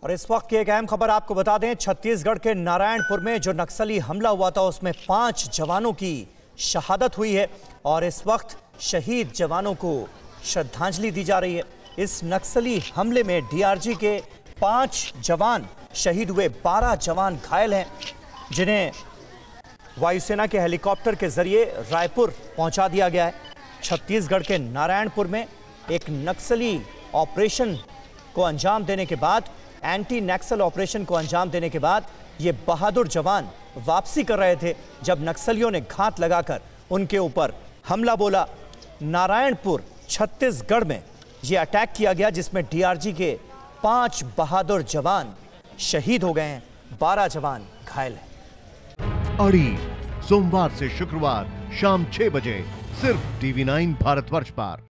और इस वक्त की एक अहम खबर आपको बता दें, छत्तीसगढ़ के नारायणपुर में जो नक्सली हमला हुआ था उसमें 5 जवानों की शहादत हुई है और इस वक्त शहीद जवानों को श्रद्धांजलि दी जा रही है। इस नक्सली हमले में डीआरजी के 5 जवान शहीद हुए, 12 जवान घायल हैं, जिन्हें वायुसेना के हेलीकॉप्टर के जरिए रायपुर पहुंचा दिया गया है। छत्तीसगढ़ के नारायणपुर में एक नक्सली ऑपरेशन को अंजाम देने के बाद, एंटी नक्सल ऑपरेशन को अंजाम देने के बाद ये बहादुर जवान वापसी कर रहे थे जब नक्सलियों ने घात लगाकर उनके ऊपर हमला बोला। नारायणपुर छत्तीसगढ़ में ये अटैक किया गया जिसमें डीआरजी के 5 बहादुर जवान शहीद हो गए हैं, 12 जवान घायल हैं। अड़ी सोमवार से शुक्रवार शाम 6 बजे सिर्फ TV9 भारतवर्ष पर।